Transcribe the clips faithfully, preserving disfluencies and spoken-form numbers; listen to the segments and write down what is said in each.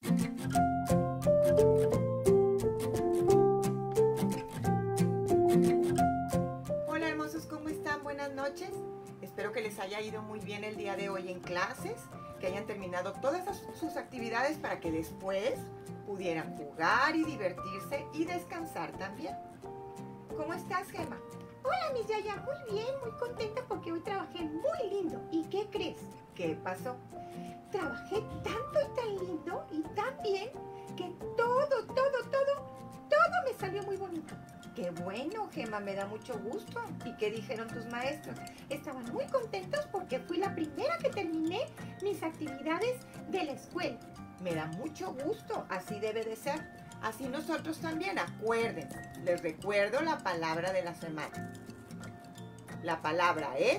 Hola hermosos, ¿cómo están? Buenas noches. Espero que les haya ido muy bien el día de hoy en clases, que hayan terminado todas sus actividades para que después pudieran jugar y divertirse y descansar también. ¿Cómo estás, Gemma? Hola, Miss Yaya, muy bien, muy contenta porque hoy trabajé muy lindo. ¿Y qué crees? ¿Qué pasó? Trabajé tanto y tan lindo y tan bien que todo, todo, todo, todo me salió muy bonito. ¡Qué bueno, Gemma! Me da mucho gusto. ¿Y qué dijeron tus maestros? Estaban muy contentos porque fui la primera que terminé mis actividades de la escuela. Me da mucho gusto, así debe de ser. Así nosotros también, acuérdense. Les recuerdo la palabra de la semana. La palabra es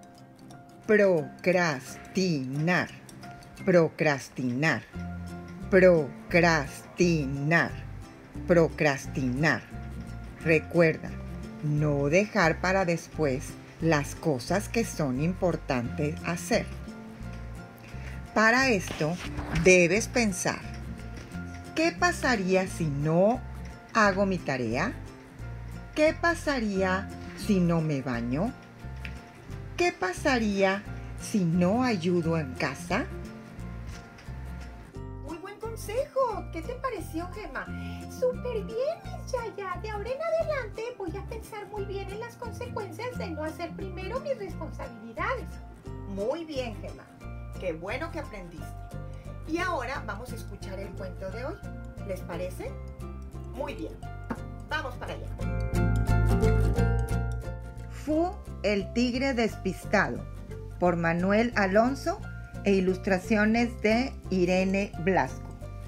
procrastinar. Procrastinar. Procrastinar. Procrastinar. Recuerda, no dejar para después las cosas que son importantes hacer. Para esto, debes pensar, ¿qué pasaría si no hago mi tarea? ¿Qué pasaría si no me baño? ¿Qué pasaría si no ayudo en casa? Muy buen consejo. ¿Qué te pareció, Gemma? Súper bien, Miss Yaya. De ahora en adelante voy a pensar muy bien en las consecuencias de no hacer primero mis responsabilidades. Muy bien, Gemma. Qué bueno que aprendiste. Y ahora vamos a escuchar el cuento de hoy. ¿Les parece? Muy bien. Vamos para allá. Fu, el tigre despistado, por Manuel Alonso e ilustraciones de Irene Blasco.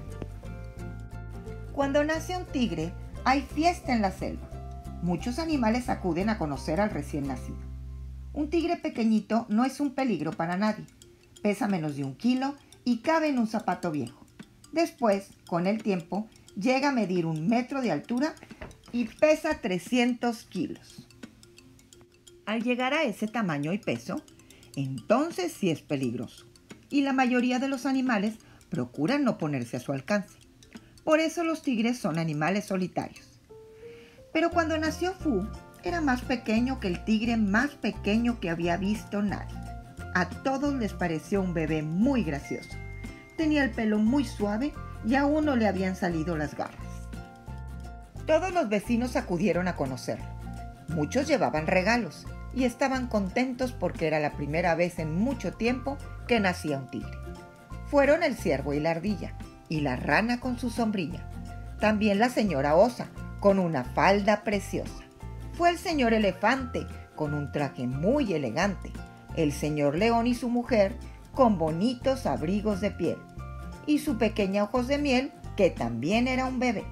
Cuando nace un tigre, hay fiesta en la selva. Muchos animales acuden a conocer al recién nacido. Un tigre pequeñito no es un peligro para nadie. Pesa menos de un kilo y cabe en un zapato viejo. Después, con el tiempo, llega a medir un metro de altura y pesa trescientos kilos. Al llegar a ese tamaño y peso, entonces sí es peligroso. Y la mayoría de los animales procuran no ponerse a su alcance. Por eso los tigres son animales solitarios. Pero cuando nació Fu, era más pequeño que el tigre más pequeño que había visto nadie. A todos les pareció un bebé muy gracioso. Tenía el pelo muy suave y a uno le habían salido las garras. Todos los vecinos acudieron a conocerlo. Muchos llevaban regalos y estaban contentos porque era la primera vez en mucho tiempo que nacía un tigre. Fueron el ciervo y la ardilla, y la rana con su sombrilla. También la señora osa, con una falda preciosa. Fue el señor elefante, con un traje muy elegante. El señor león y su mujer, con bonitos abrigos de piel. Y su pequeña ojos de miel, que también era un bebé.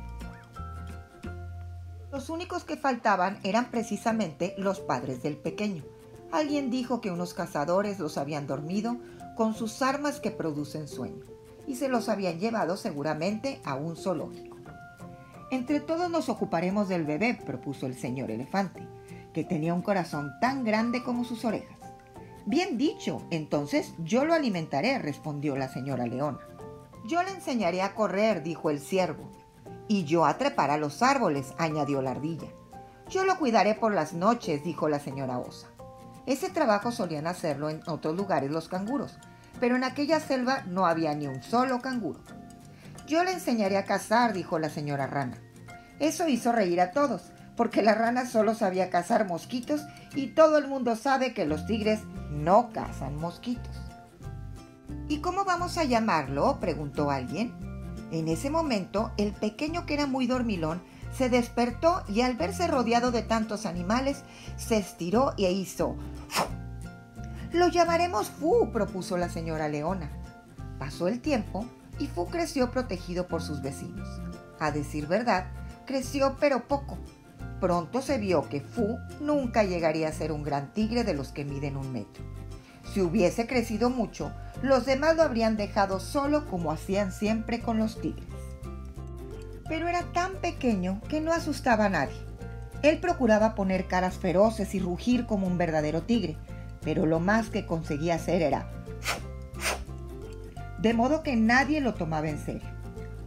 Los únicos que faltaban eran precisamente los padres del pequeño. Alguien dijo que unos cazadores los habían dormido con sus armas que producen sueño, y se los habían llevado seguramente a un zoológico. Entre todos nos ocuparemos del bebé, propuso el señor elefante, que tenía un corazón tan grande como sus orejas. Bien dicho, entonces yo lo alimentaré, respondió la señora leona. Yo le enseñaré a correr, dijo el ciervo. Y yo a trepar a los árboles, añadió la ardilla. Yo lo cuidaré por las noches, dijo la señora osa. Ese trabajo solían hacerlo en otros lugares los canguros, pero en aquella selva no había ni un solo canguro. Yo le enseñaré a cazar, dijo la señora rana. Eso hizo reír a todos, porque la rana solo sabía cazar mosquitos y todo el mundo sabe que los tigres no cazan mosquitos. ¿Y cómo vamos a llamarlo?, preguntó alguien. En ese momento, el pequeño, que era muy dormilón, se despertó y al verse rodeado de tantos animales, se estiró e hizo ¡fu! Lo llamaremos Fu, propuso la señora leona. Pasó el tiempo y Fu creció protegido por sus vecinos. A decir verdad, creció pero poco. Pronto se vio que Fu nunca llegaría a ser un gran tigre de los que miden un metro. Si hubiese crecido mucho, los demás lo habrían dejado solo como hacían siempre con los tigres. Pero era tan pequeño que no asustaba a nadie. Él procuraba poner caras feroces y rugir como un verdadero tigre, pero lo más que conseguía hacer era de modo que nadie lo tomaba en serio.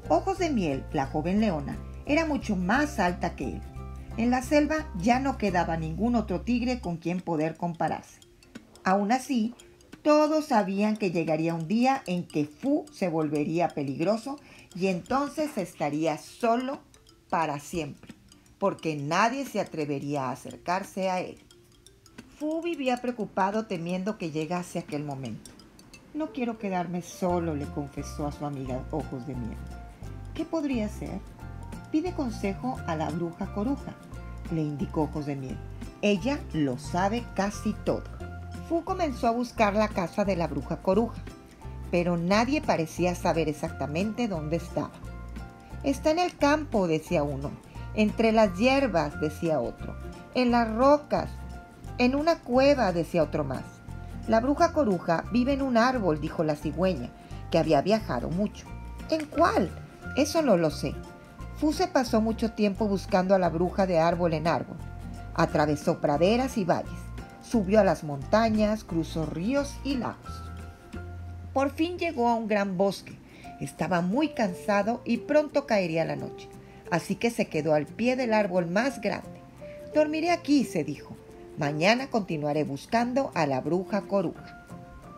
Ojos de Miel, la joven leona, era mucho más alta que él. En la selva ya no quedaba ningún otro tigre con quien poder compararse. Aún así, todos sabían que llegaría un día en que Fu se volvería peligroso y entonces estaría solo para siempre, porque nadie se atrevería a acercarse a él. Fu vivía preocupado temiendo que llegase aquel momento. No quiero quedarme solo, le confesó a su amiga Ojos de Miel. ¿Qué podría hacer? Pide consejo a la bruja coruja, le indicó Ojos de Miel. Ella lo sabe casi todo. Fu comenzó a buscar la casa de la bruja coruja, pero nadie parecía saber exactamente dónde estaba. Está en el campo, decía uno. Entre las hierbas, decía otro. En las rocas. En una cueva, decía otro más. La bruja coruja vive en un árbol, dijo la cigüeña, que había viajado mucho. ¿En cuál? Eso no lo sé. Fu se pasó mucho tiempo buscando a la bruja de árbol en árbol. Atravesó praderas y valles, subió a las montañas, cruzó ríos y lagos. Por fin llegó a un gran bosque. Estaba muy cansado y pronto caería la noche, así que se quedó al pie del árbol más grande. Dormiré aquí, se dijo. Mañana continuaré buscando a la bruja coruja.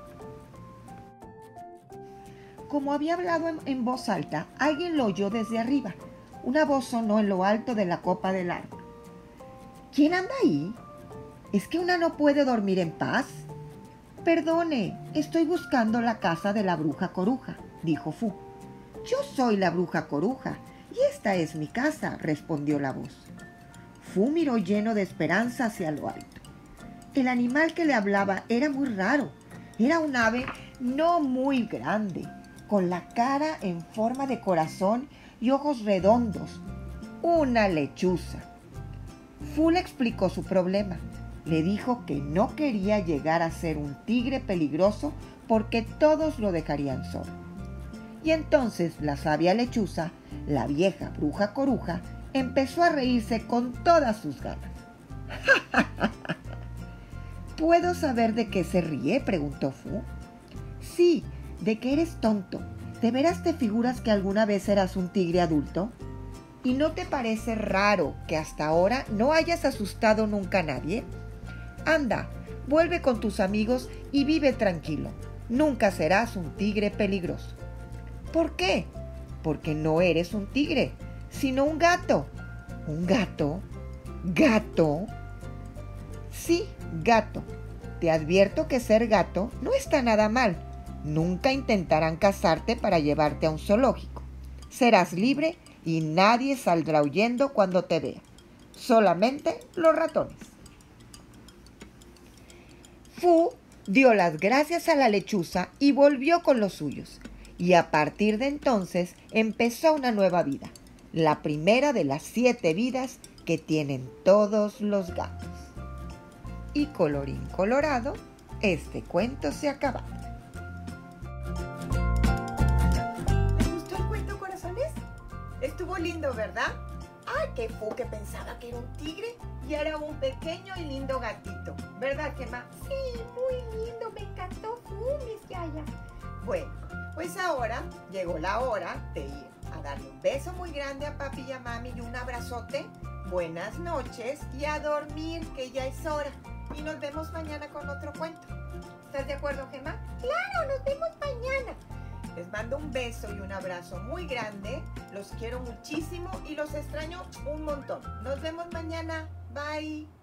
Como había hablado en, en voz alta, alguien lo oyó desde arriba. Una voz sonó en lo alto de la copa del árbol. ¿Quién anda ahí? ¿Es que una no puede dormir en paz? Perdone, estoy buscando la casa de la bruja coruja, dijo Fu. Yo soy la bruja coruja y esta es mi casa, respondió la voz. Fu miró lleno de esperanza hacia lo alto. El animal que le hablaba era muy raro. Era un ave no muy grande, con la cara en forma de corazón y ojos redondos. Una lechuza. Fu le explicó su problema. Le dijo que no quería llegar a ser un tigre peligroso porque todos lo dejarían solo. Y entonces la sabia lechuza, la vieja bruja coruja, empezó a reírse con todas sus ganas. ¿Puedo saber de qué se ríe?, preguntó Fu. Sí, de que eres tonto. ¿De veras te figuras que alguna vez eras un tigre adulto? ¿Y no te parece raro que hasta ahora no hayas asustado nunca a nadie? Anda, vuelve con tus amigos y vive tranquilo. Nunca serás un tigre peligroso. ¿Por qué? Porque no eres un tigre, sino un gato. ¿Un gato? ¿Gato? Sí, gato. Te advierto que ser gato no está nada mal. Nunca intentarán cazarte para llevarte a un zoológico. Serás libre y nadie saldrá huyendo cuando te vea. Solamente los ratones. Fu dio las gracias a la lechuza y volvió con los suyos. Y a partir de entonces empezó una nueva vida. La primera de las siete vidas que tienen todos los gatos. Y colorín colorado, este cuento se acaba. ¿Les gustó el cuento, corazones? Estuvo lindo, ¿verdad? Ay, que Fu que pensaba que era un tigre. Y era un pequeño y lindo gatito, ¿verdad, Gemma? Sí, muy lindo, me encantó Fu, mis yayas. Bueno, pues ahora llegó la hora de ir a darle un beso muy grande a papi y a mami y un abrazote. Buenas noches y a dormir, que ya es hora. Y nos vemos mañana con otro cuento. ¿Estás de acuerdo, Gemma? Claro, nos vemos mañana. Les mando un beso y un abrazo muy grande. Los quiero muchísimo y los extraño un montón. Nos vemos mañana. Bye.